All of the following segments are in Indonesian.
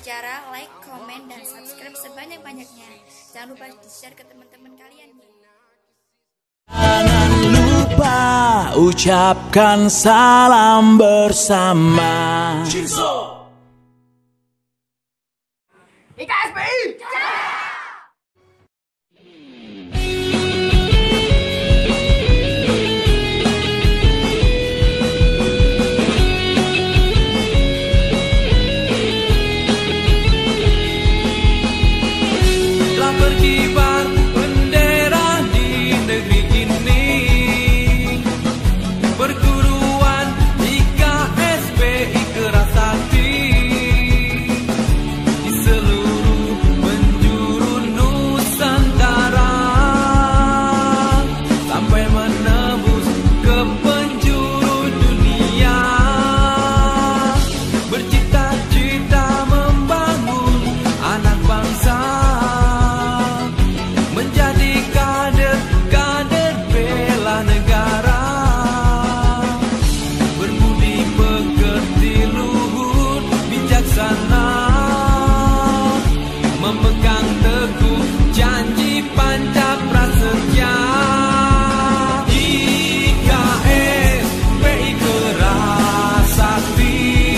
cara like, komen, dan subscribe sebanyak-banyaknya. Jangan lupa di-share ke teman-teman kalian. Jangan lupa ucapkan salam bersama. IKSPI. Telah berkibar bendera di negeri ini, perguruan IKSPI keras hati di seluruh penjuru Nusantara, sampai menembus ke penjuru dunia, bercita-cita membangun anak bangsa, menjadi kader-kader bela negara, berbudi pekerti luhur bijaksana, memegang teguh janji panca prasetya. IKSPI keras sakti,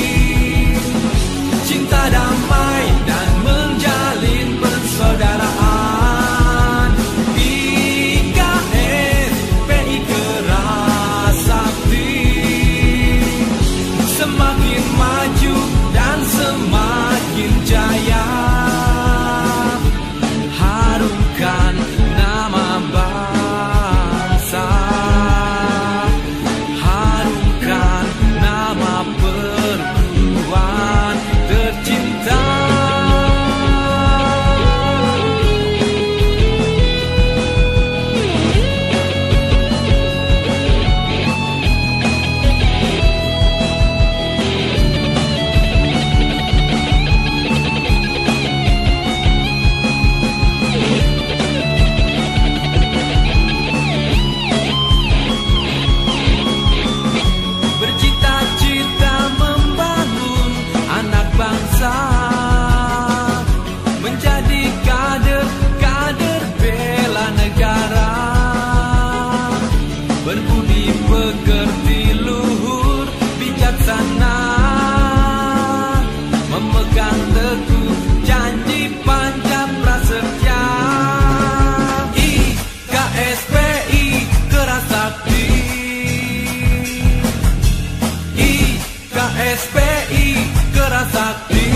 cinta damai dan menjalin persaudaraan. IKSPI keras sakti, semakin maju dan semakin jaya, harumkan nama bangsa, harumkan nama perguruan tercinta. Bercita-cita membangun anak bangsa, menjadi kader-kader bela negara, berbudi pekerti luhur bijaksana, memegang teguh janji panca prasetya. IKSPI keras sakti, IKSPI keras sakti.